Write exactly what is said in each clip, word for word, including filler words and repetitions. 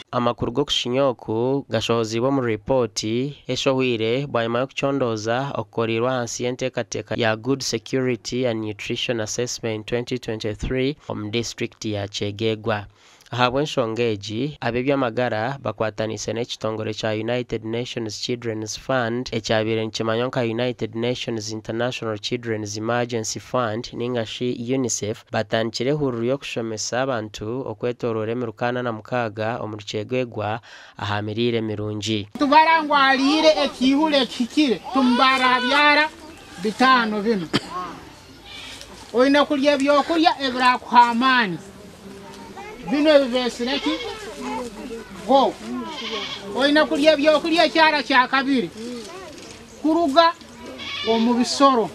Amakuru go kushinyoku gashohozibwa mu report eshohwire bwanyuma yo kuchondoza okorirwa hansi y'enteekateeka ya Good Security and Nutrition Assessment twenty twenty-three omu district ya Kyegegwa. Ahabwa enshonga egi ab'ebyamagara bakwatanise n'ekitongole kya United Nations Children's Fund ekyabire nikimanywa nka United Nations International Children's Emergency Fund ningashi UNICEF batandikire hururu y'okushomesa abantu okwetoorora emirukana na mukaaga omu Kyegegwa aha mirire mirungi. Tubarangwalire ekihule kikire tumbara byara bitano bino oyina kulya ebyokulya ebirakuhamani bino ebivesireki go oyina kulya ebyokulya ekyara kya kabiri kuruga omu bisoro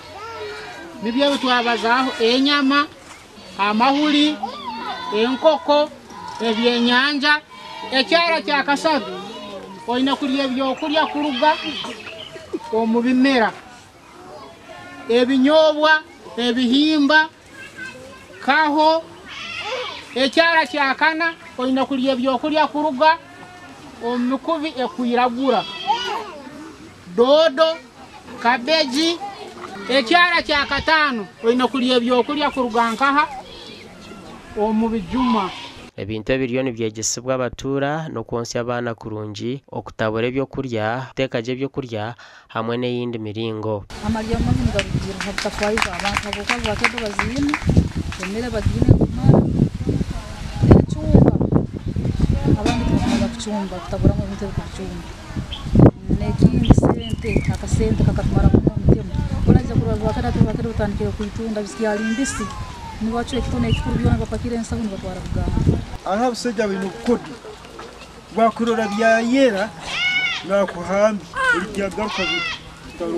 nibyo bitwabazaho enyama amahuli enkoko ebyenyanja ekyara kya kasatu oyina kulya ebyokulya kuruga omu bimera ebinyobwa ebihimba kaho ekyara kya kana oyina kulya ebyokulya kuruga omu mikubi ekwiragura dodo kabeji ekyara kya katano oyina kulya ebyokulya kuruga nkaha omu bijuma. Ebintu ebiriyo nibyegesibwa abatura n'okwonsya abaana kurungi okutabura ebyokurya teeka gye ebyokurya hamwe n'eyindi miringo. Amarya mabi ngarugira habutafaiza abantu aboka bakedo bazine emere bazine kumara echumba abandi kumara kuchumba kutabura mu bintu kuchumba n'ekindi sente akasente kakatumara mu mutemo olaje kurwa bakada tubakada utandikira kuitunda bisiya limbisi ni wacho ekitone ekikuru byona bapakira ensaho nibatwara kugamba aha busajja bino kodi bakurora byayera nakuhambi ulijagaruka bitaro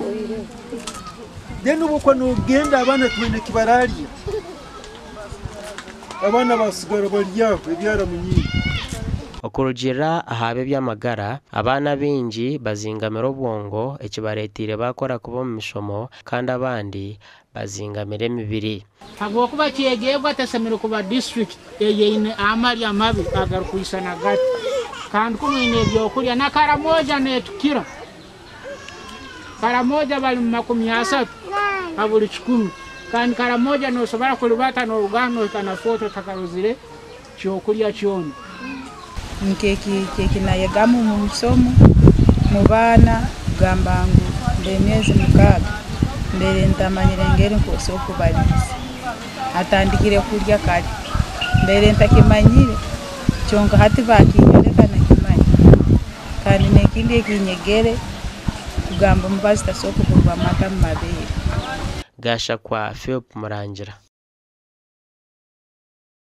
denu bukwa nogenda abana twene kibaraliya abana basigara balyaho ebyara munyingi. Okurugira ahabe byamagara abana bingi bazingamira obwongo ekibaretire bakora kuba mu mishomo kandi abandi bazingamira emibiri. Habwokuba Kyegegwa tasemere kuba district eyeine amarya mabi agarukuisana gati kandi kumwine ebyokulya na Karamoja netukira Karamoja bali mu makumi asatu habuli kikumi kandi Karamoja nosobora kulibata n'orugano ikana foto takaruzire kyokulya kyona nkeki keki nayegamu mu musomo mu bana gambangu ndemyezi mukaga mbere ntamanyire ngeri nkoso kubaliza atandikire kurya kali mbere ntakimanyire cyonka hati bakinyereka nakimanyi kandi nekindi ekinyegere kugamba mubasta soko kuba mata mabere gasha kwa Philip Murangira.